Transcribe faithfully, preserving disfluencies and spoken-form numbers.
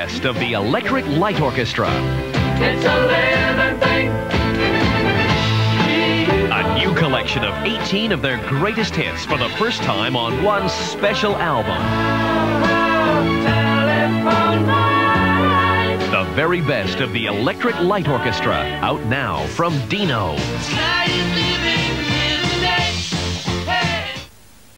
best of the Electric Light Orchestra. It's a living thing. A new collection of eighteen of their greatest hits for the first time on one special album. Telephone line. The very best of the Electric Light Orchestra, out now from Dino. Sky is living.